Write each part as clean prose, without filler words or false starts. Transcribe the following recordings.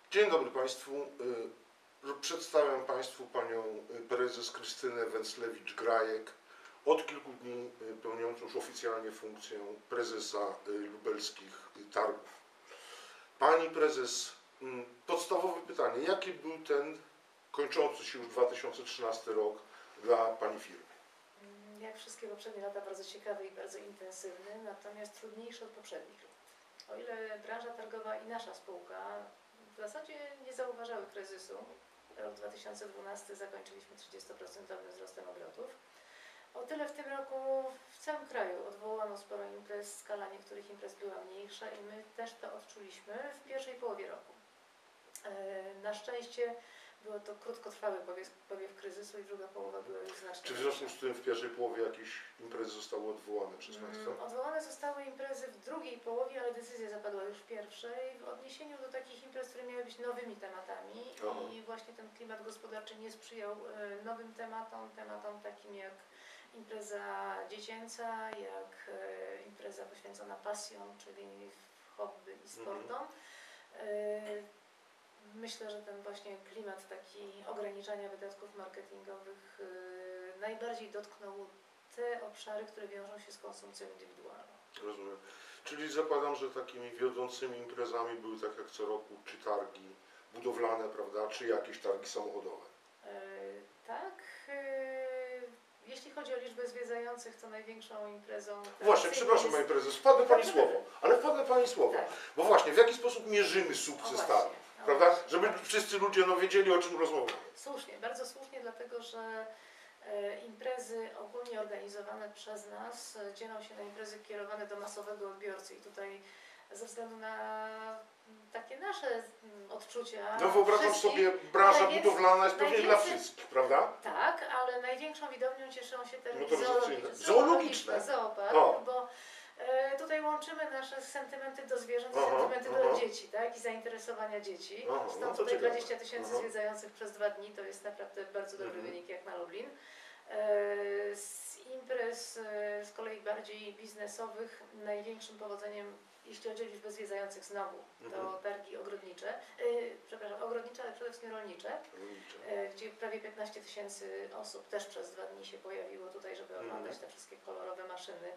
Dzień dobry Państwu. Przedstawiam Państwu Panią prezes Krystynę Węclewicz-Grajek, od kilku dni pełniącą już oficjalnie funkcję prezesa lubelskich targów. Pani prezes, podstawowe pytanie, jaki był ten kończący się już 2013 rok dla Pani firmy? Jak wszystkie poprzednie lata bardzo ciekawy i bardzo intensywny, natomiast trudniejszy od poprzednich lat. O ile branża targowa i nasza spółka w zasadzie nie zauważały kryzysu, rok 2012 zakończyliśmy 30% wzrostem obrotów, o tyle w tym roku w całym kraju odwołano sporo imprez, skala niektórych imprez była mniejsza i my też to odczuliśmy w pierwszej połowie roku. Na szczęście było to krótkotrwały powiew kryzysu i druga połowa była już znacznie. Czy w związku z tym w pierwszej połowie jakieś imprezy zostały odwołane przez Państwa? Odwołane zostały imprezy w drugiej połowie, ale decyzja zapadła już w pierwszej, w odniesieniu do takich imprez, które miały być nowymi tematami. I właśnie ten klimat gospodarczy nie sprzyjał nowym tematom takim jak impreza dziecięca, jak impreza poświęcona pasjom, czyli hobby i sportom. Myślę, że ten właśnie klimat taki ograniczania wydatków marketingowych najbardziej dotknął te obszary, które wiążą się z konsumpcją indywidualną. Rozumiem. Czyli zakładam, że takimi wiodącymi imprezami były tak jak co roku, czy targi budowlane, prawda, czy jakieś targi samochodowe? Tak. Jeśli chodzi o liczbę zwiedzających, to największą imprezą... Właśnie, przepraszam Pani Prezes, wpadnę Pani słowo, ale wpadnę Pani słowo, tak. Bo właśnie, w jaki sposób mierzymy sukces targu, prawda, żeby wszyscy ludzie wiedzieli, o czym rozmawiamy. Słusznie, bardzo słusznie, dlatego że imprezy ogólnie organizowane przez nas dzielą się na imprezy kierowane do masowego odbiorcy i tutaj ze względu na takie nasze odczucia... No wyobrażam sobie, branża budowlana jest pewnie dla wszystkich, prawda? Tak, ale największą widownią cieszą się te zoologiczne. Zoopark, bo tutaj łączymy nasze sentymenty do zwierząt i sentymenty do dzieci, tak? I zainteresowania dzieci. Stąd tutaj 20 000 zwiedzających przez 2 dni to jest naprawdę bardzo dobry wynik jak na Lublin. Z imprez z kolei bardziej biznesowych największym powodzeniem, jeśli chodzi o liczbę zwiedzających znowu, to targi ogrodnicze, ogrodnicze, ale przede wszystkim rolnicze, gdzie prawie 15 000 osób też przez 2 dni się pojawiło tutaj, żeby oglądać te wszystkie kolorowe maszyny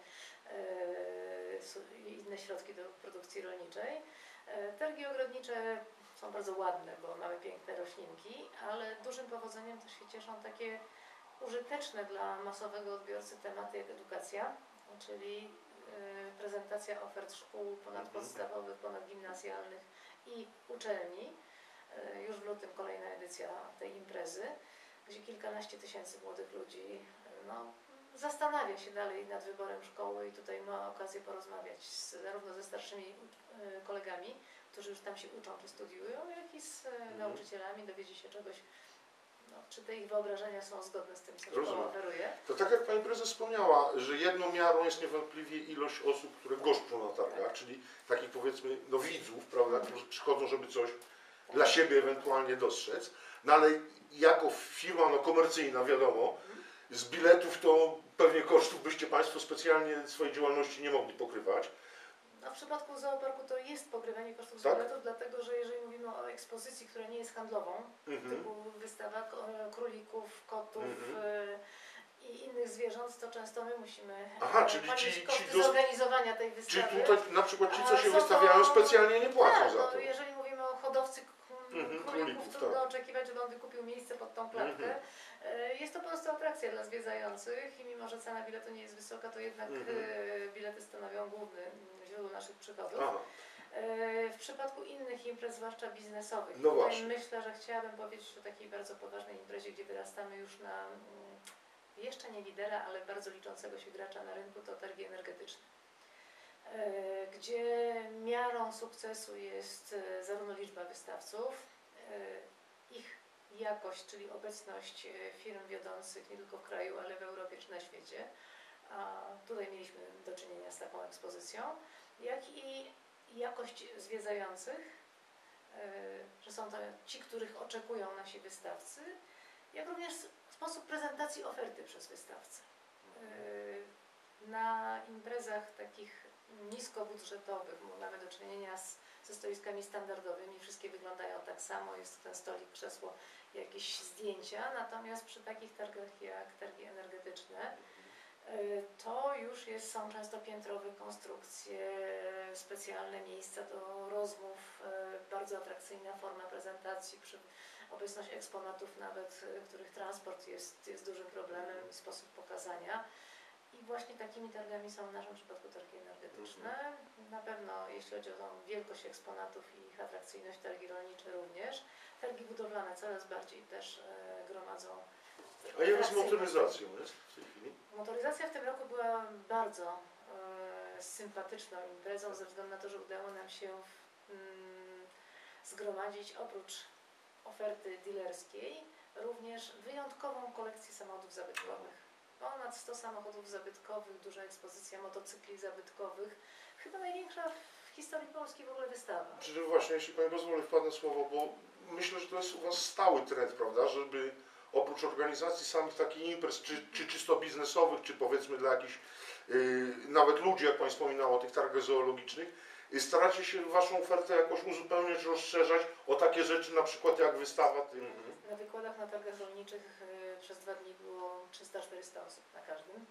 i inne środki do produkcji rolniczej. Targi ogrodnicze są bardzo ładne, bo mamy piękne roślinki, ale dużym powodzeniem też się cieszą takie użyteczne dla masowego odbiorcy tematy jak edukacja, czyli prezentacja ofert szkół ponadpodstawowych, ponadgimnazjalnych i uczelni. Już w lutym kolejna edycja tej imprezy, gdzie kilkanaście tysięcy młodych ludzi zastanawia się dalej nad wyborem szkoły i tutaj ma okazję porozmawiać zarówno ze starszymi kolegami, którzy już tam się uczą czy studiują, jak i z nauczycielami, dowiedzie się czegoś, czy te ich wyobrażenia są zgodne z tym, co szkoła oferuje. To tak jak Pani Prezes wspomniała, że jedną miarą jest niewątpliwie ilość osób, które goszczą na targach, czyli takich powiedzmy widzów, prawda, którzy przychodzą, żeby coś dla siebie ewentualnie dostrzec, no ale jako firma komercyjna, wiadomo, z biletów to pewnie kosztów byście Państwo specjalnie swojej działalności nie mogli pokrywać. W przypadku zooparku to jest pokrywanie kosztów z biletów, dlatego że jeżeli mówimy o ekspozycji, która nie jest handlową, typu wystawa królików, kotów i innych zwierząt, to często my musimy ponieść koszty zorganizowania tej wystawy. Czyli tutaj na przykład ci, co się wystawiają, specjalnie nie płacą za to. Jeżeli mówimy o hodowcy królików, trudno oczekiwać, żeby on wykupił miejsce pod tą klatkę. Jest to po prostu atrakcja dla zwiedzających i mimo, że cena biletu nie jest wysoka, to jednak bilety stanowią główne źródło naszych przychodów. W przypadku innych imprez, zwłaszcza biznesowych, myślę, że chciałabym powiedzieć o takiej bardzo poważnej imprezie, gdzie wyrastamy już na jeszcze nie lidera, ale bardzo liczącego się gracza na rynku, to targi energetyczne, gdzie miarą sukcesu jest zarówno liczba wystawców, ich jakość, czyli obecność firm wiodących nie tylko w kraju, ale w Europie czy na świecie. Tutaj mieliśmy do czynienia z taką ekspozycją, jak i jakość zwiedzających, że są to ci, których oczekują nasi wystawcy, jak również sposób prezentacji oferty przez wystawcę. Na imprezach takich niskobudżetowych mamy do czynienia ze ze stoiskami standardowymi, wszystkie wyglądają tak samo, jest ten stolik, krzesło, jakieś zdjęcia, natomiast przy takich targach jak targi energetyczne to już są często piętrowe konstrukcje, specjalne miejsca do rozmów, bardzo atrakcyjna forma prezentacji, obecność eksponatów nawet, których transport jest dużym problemem, sposób pokazania. I właśnie takimi targami są w naszym przypadku targi energetyczne. Na pewno jeśli chodzi o tą wielkość eksponatów i ich atrakcyjność, targi rolnicze również. Targi budowlane coraz bardziej też gromadzą. A jak z motoryzacją jest w tej chwili? Motoryzacja w tym roku była bardzo sympatyczną imprezą ze względu na to, że udało nam się zgromadzić oprócz oferty dealerskiej również wyjątkową kolekcję samochodów zabytkowych. Ponad 100 samochodów zabytkowych, duża ekspozycja motocykli zabytkowych, chyba największa w historii Polski w ogóle wystawa. Czyli właśnie, jeśli Pani pozwoli, wpadnę słowo, bo myślę, że to jest u Was stały trend, prawda, żeby oprócz organizacji samych takich imprez, czy czysto biznesowych, czy powiedzmy dla jakichś nawet ludzi, jak Pani wspominała o tych targach zoologicznych, staracie się Waszą ofertę jakoś uzupełniać, rozszerzać o takie rzeczy, na przykład jak wystawa. Na wykładach na targach rolniczych przez 2 dni było 300-400 osób na każdym.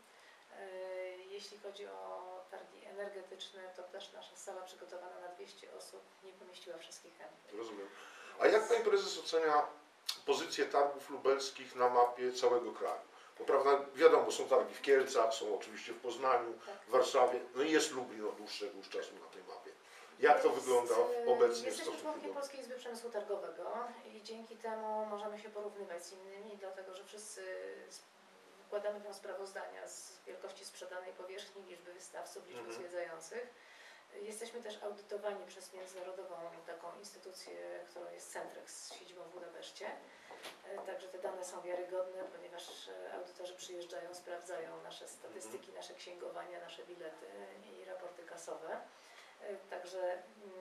Jeśli chodzi o targi energetyczne, to też nasza sala przygotowana na 200 osób nie pomieściła wszystkich chętnych. Rozumiem. A jak Pani Prezes ocenia pozycję targów lubelskich na mapie całego kraju? Bo prawda, wiadomo, są targi w Kielcach, są oczywiście w Poznaniu, w Warszawie, no i jest Lublin od dłuższego już czasu na tej mapie. Jak to wygląda obecnie? Jesteśmy członkiem Polskiej Izby Przemysłu Targowego i dzięki temu możemy się porównywać z innymi, dlatego że wszyscy składamy tam sprawozdania z wielkości sprzedanej powierzchni, liczby wystawców, liczby zwiedzających. Jesteśmy też audytowani przez międzynarodową taką instytucję, którą jest Centrex z siedzibą w Budapeszcie. Także te dane są wiarygodne, ponieważ audytorzy przyjeżdżają, sprawdzają nasze statystyki, nasze księgowania, nasze bilety i raporty kasowe. Także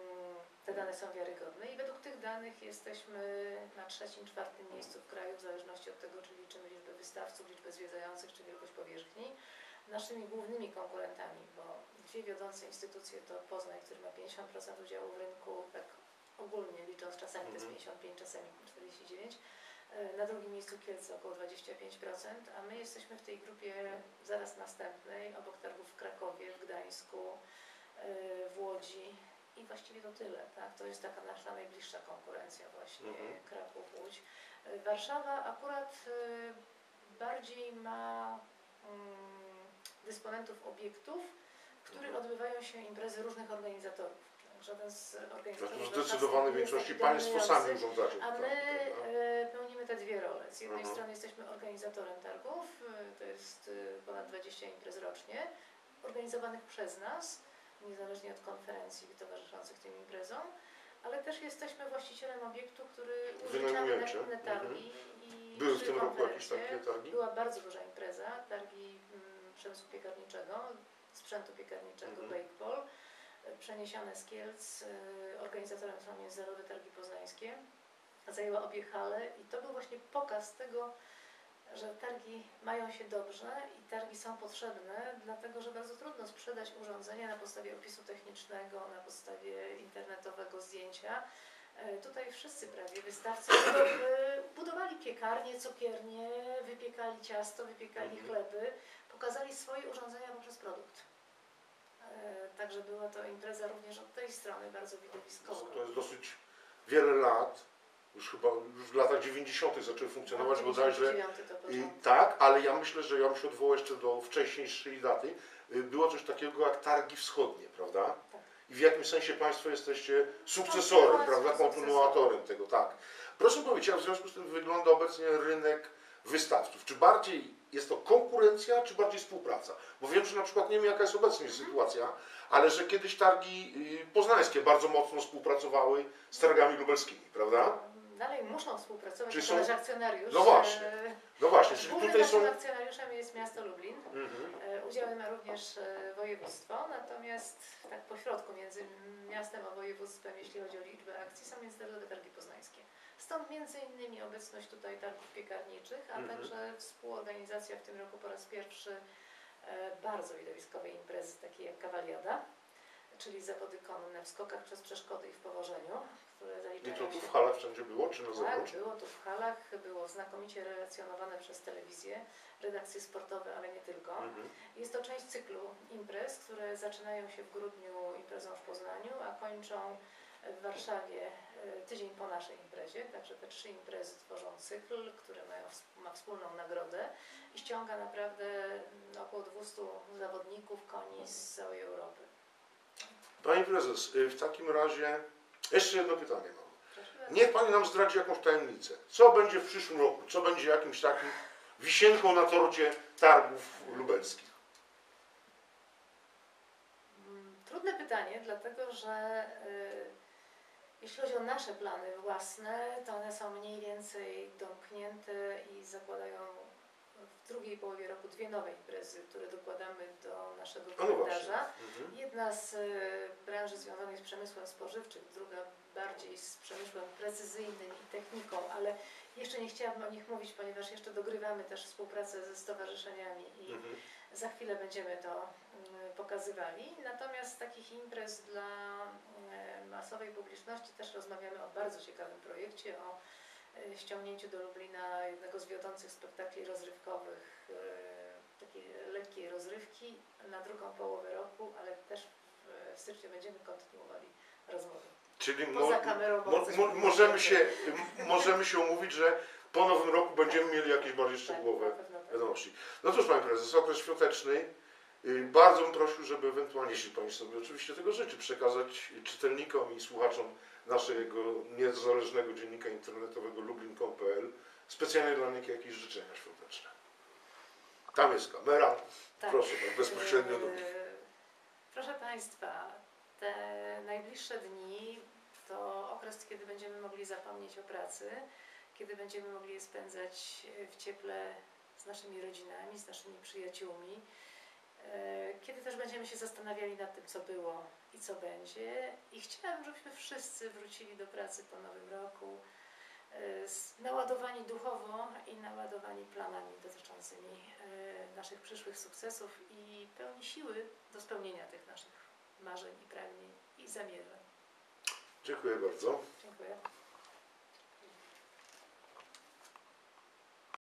te dane są wiarygodne i według tych danych jesteśmy na 3., 4. miejscu w kraju, w zależności od tego, czy liczymy liczbę wystawców, liczbę zwiedzających, czy wielkość powierzchni. Naszymi głównymi konkurentami, bo 2 wiodące instytucje to Poznań, który ma 50% udziału w rynku, tak ogólnie licząc, czasami to jest 55, czasami 49. Na 2. miejscu Kielce około 25%, a my jesteśmy w tej grupie zaraz następnej, obok targów w Krakowie, w Gdańsku, w Łodzi i właściwie to tyle. Tak? To jest taka nasza najbliższa konkurencja właśnie, Kraków, Łódź. Warszawa akurat bardziej ma dysponentów obiektów, w których odbywają się imprezy różnych organizatorów. Żaden z organizatorów w zdecydowanej większości Państwo sami urządzacie. A my pełnimy te 2 role. Z jednej strony jesteśmy organizatorem targów, to jest ponad 20 imprez rocznie, organizowanych przez nas, niezależnie od konferencji towarzyszących tym imprezom, ale też jesteśmy właścicielem obiektu, który użyczamy na inne targi. Były w tym roku jakieś takie targi? Była bardzo duża impreza, targi przemysłu piekarniczego, sprzętu piekarniczego, Bakepol, przeniesione z Kielc, organizatorem są Międzynarodowe Targi Poznańskie, zajęła obie hale i to był właśnie pokaz tego, że targi mają się dobrze i targi są potrzebne, dlatego że bardzo trudno sprzedać urządzenia na podstawie opisu technicznego, na podstawie internetowego zdjęcia. Tutaj wszyscy prawie wystawcy budowali piekarnie, cukiernie, wypiekali ciasto, wypiekali chleby, pokazali swoje urządzenia poprzez produkt. Także była to impreza również od tej strony bardzo widowiskowa. To jest dosyć wiele lat, już chyba w latach 90. zaczęły funkcjonować bodajże. Tak, ale ja myślę, że ja bym się odwołał jeszcze do wcześniejszej daty. Było coś takiego jak targi wschodnie, prawda? Tak. I w jakimś sensie Państwo jesteście sukcesorem, prawda? Kontynuatorem tego, tak. Proszę powiedzieć, jak w związku z tym wygląda obecnie rynek wystawców? Czy bardziej jest to konkurencja, czy bardziej współpraca? Bo wiem, że na przykład nie wiem, jaka jest obecnie sytuacja, ale że kiedyś targi poznańskie bardzo mocno współpracowały z targami lubelskimi, prawda? Dalej muszą współpracować, Czyli to nasz akcjonariusz. No właśnie, czyli Głównym tutaj naszym są... akcjonariuszem jest miasto Lublin. Udziały ma również województwo, natomiast tak pośrodku między miastem a województwem, jeśli chodzi o liczbę akcji, są Międzynarodowe Targi Poznańskie. Stąd między innymi obecność tutaj targów piekarniczych, a także współorganizacja w tym roku po raz pierwszy bardzo widowiskowej imprezy, takiej jak Kawaliada, czyli zawody konne w skokach przez przeszkody i w powożeniu, które I zaliczają to tu się... w halach wszędzie było, czy na Tak, zewnątrz? było to w halach, było znakomicie relacjonowane przez telewizję, redakcje sportowe, ale nie tylko. Jest to część cyklu imprez, które zaczynają się w grudniu imprezą w Poznaniu, a kończą w Warszawie tydzień po naszej imprezie. Także te 3 imprezy tworzą cykl, który ma wspólną nagrodę i ściąga naprawdę około 200 zawodników, koni z całej Europy. Pani prezes, w takim razie jeszcze jedno pytanie mam. Proszę bardzo. Niech Pani nam zdradzi jakąś tajemnicę. Co będzie w przyszłym roku? Co będzie jakimś takim wisienką na torcie targów lubelskich? Trudne pytanie, dlatego że jeśli chodzi o nasze plany własne, to one są mniej więcej domknięte i zakładają w drugiej połowie roku 2 nowe imprezy, które dokładamy do naszego kalendarza. Jedna z branży związanej z przemysłem spożywczym, druga bardziej z przemysłem precyzyjnym i techniką, ale jeszcze nie chciałabym o nich mówić, ponieważ jeszcze dogrywamy też współpracę ze stowarzyszeniami i za chwilę będziemy to pokazywali. Natomiast z takich imprez dla masowej publiczności też rozmawiamy o bardzo ciekawym projekcie, o ściągnięciu do Lublina jednego z wiodących spektakli rozrywkowych, takiej lekkiej rozrywki na drugą połowę roku, ale też w styczniu będziemy kontynuowali rozmowy. Czyli Poza kamerą możemy się umówić, że po nowym roku będziemy mieli jakieś bardziej szczegółowe wiadomości. No cóż, Pani Prezes, okres świąteczny. Bardzo bym prosił, żeby ewentualnie, jeśli Pani sobie oczywiście tego życzy, przekazać czytelnikom i słuchaczom naszego niezależnego dziennika internetowego lublin.pl specjalnie dla nich jakieś życzenia świąteczne. Tam jest kamera. Tak. Proszę Pani, bezpośrednio do nich. Proszę Państwa, te najbliższe dni to okres, kiedy będziemy mogli zapomnieć o pracy, kiedy będziemy mogli je spędzać w cieple z naszymi rodzinami, z naszymi przyjaciółmi, kiedy też będziemy się zastanawiali nad tym, co było i co będzie. I chciałabym, żebyśmy wszyscy wrócili do pracy po nowym roku, naładowani duchowo i naładowani planami dotyczącymi naszych przyszłych sukcesów i pełni siły do spełnienia tych naszych marzeń i pragnień i zamierzeń. Dziękuję bardzo. Dziękuję.